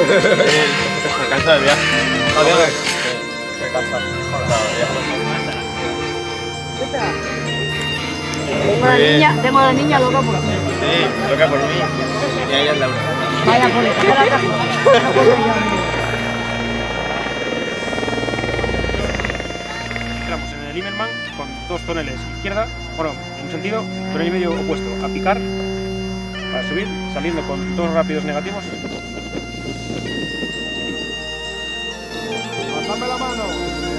Me cansa del viaje. Joder. Me cansa. Tengo a la niña loca por aquí. Sí, loca por mí. Y ella es Laura. Vaya, por esta la caja. No puedo yo. Entramos en el Immelmann con dos toneles izquierda, bueno, en un sentido, tonel y medio opuesto, a picar para subir, saliendo con dos rápidos negativos. ¡Dame la mano!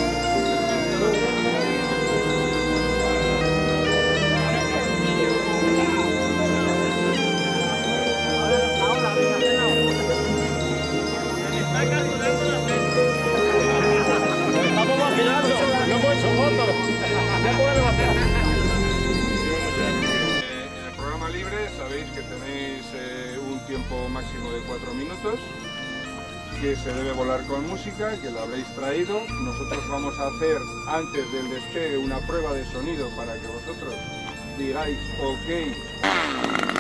Estamos vacilando, no puedo soportarlo. Ya podemos hacer. En el programa libre sabéis que tenéis un tiempo máximo de 4 minutos, que se debe volar con música, que lo habréis traído. Nosotros vamos a hacer antes del despegue una prueba de sonido para que vosotros digáis OK.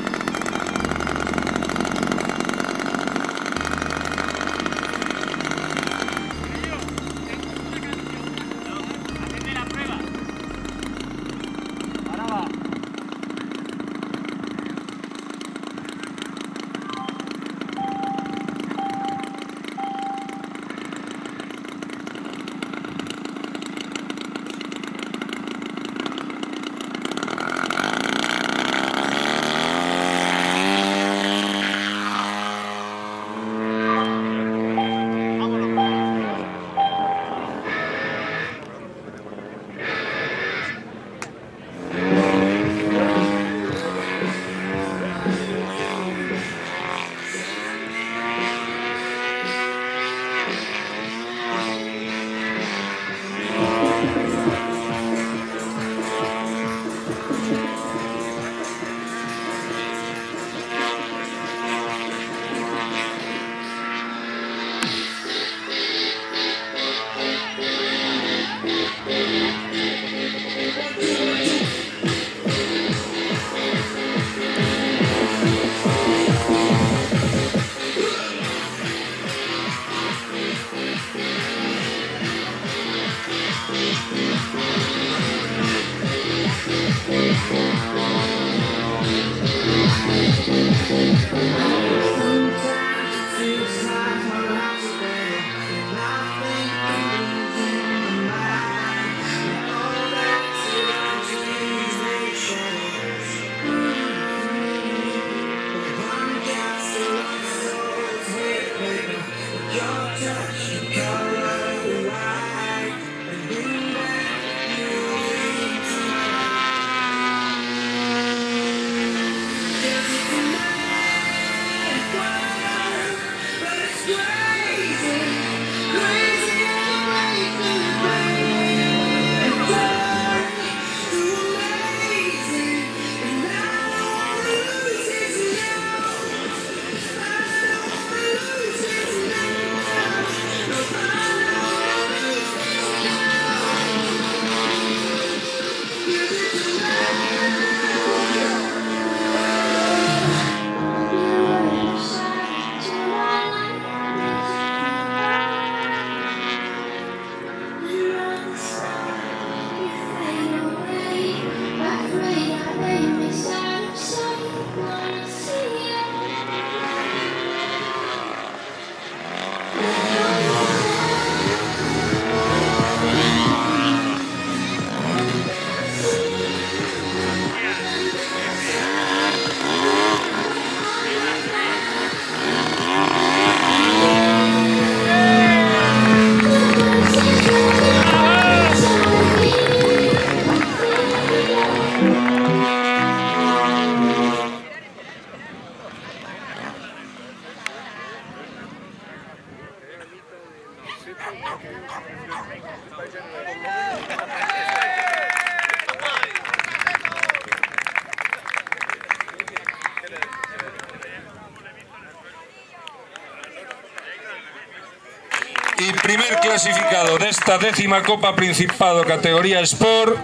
Y primer clasificado de esta 10ª Copa Principado categoría Sport,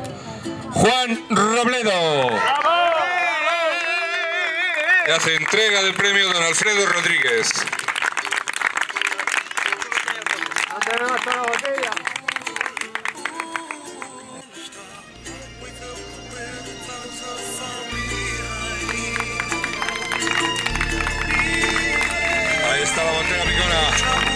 Juan Robledo. Le hace entrega del premio don Alfredo Rodríguez. No tenemos toda la botella. Ahí está la botella picona.